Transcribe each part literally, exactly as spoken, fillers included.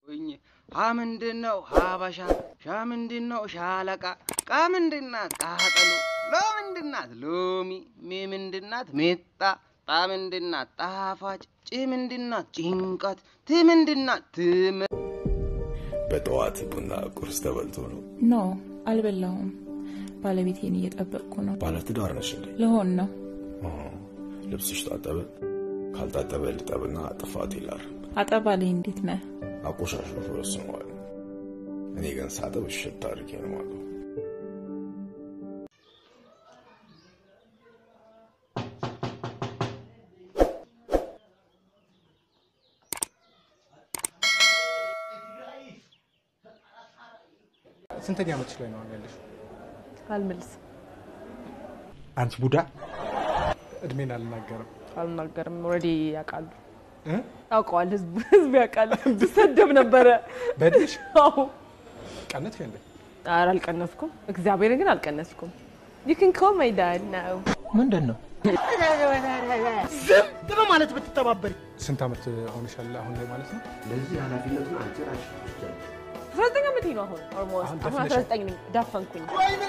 ምንድነው ሀበሻ ሻ ምንድነው ሻለቃ ቃ ምንድናት ቃጠሎ ሎ ምንድናት ሎሚ ሜ ምንድናት ሜጣ ጣ ምንድናት ጣፋጭ ጭ ምንድናት ጭንቀት ት ምንድናት ትም በጠዋት ቡና ቁርስ ተበልቶ ነው ኖ አልበላሁም ባለቤቴን እየጠበቅኩ ነው ባለትዳር ነሽ እንዴ ለሆን ነው ልብስሽ ታጠበ ካልታጠበ ልጠብና ጥፋት ይላል አጠባለኝ እንዴት ነህ አቆሻሽ ነው ወስኗል እኔ ግን ሳጠብ ሽታ አድርጌ ነው ማለት ስንተኛ ዓመትሽ ላይ ነው ያለሽ አልመልስ አንቺ ቡዳ እድሜን አልናገርም አልናገርም ኦሬዲ ያቃሉ እ አውቀዋል ህዝብ ህዝብ ያቃል ተሰደብ ነበር በድሽ አው ቀነትሽ እንዴ ኧረ አልቀነስኩም እግዚአብሔር ግን አልቀነስኩም you can call my dad now ምንድነው ዝም ደም ማለት ብትተባበሪ ስንት ዓመት ሆነሻል አሁን ላይ ማለት ነው ለዚህ ኃላፊነቱን አንቺ ራስሽ አስራዘጠኝ ዓመቴ ነው አሁን almost አሁን አስራዘጠኝ ነኝ ዳፈንኩኝ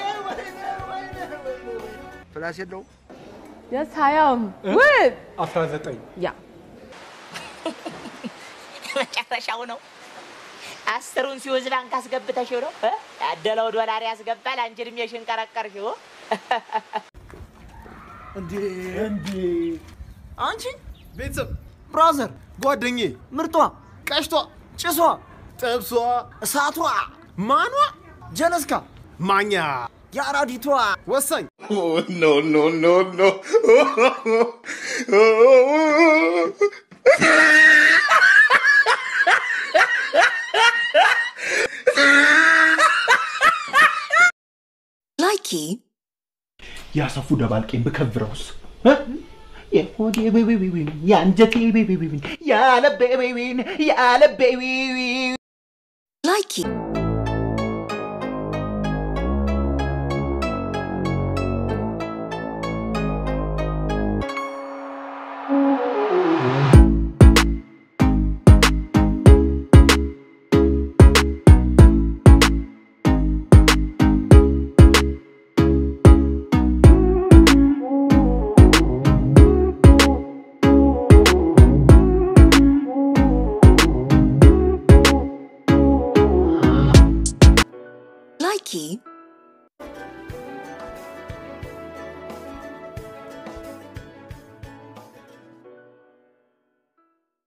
ፍላስ የለው yes I am what አስራዘጠኝ ያ መጨረሻው ነው አስሩን ሲወዝ ባንክ አስገብተሽው ነው ያደለው ዶላር ያስገባል አንቺንም የሽንቀረቀርሽው እንዴ እንዴ አንቺ ቤተሰብ ብራዘር ጓደኛዬ ምርጧ ቀሽቷ ጭሷ ጥብሷ እሳቷ ማኗ ጀለስካ ማኛ ያራዲቷ ወሰኝ ኖ ኖ ኖ ኖ Likey ያ ሰፉ ደባልቄን በከብረውስ የሆዴ ቤቢቢቢ ያንጀቴ ቤቢቢቢ ያለ ቤቢቢን ያለ ቤቢቢ Likey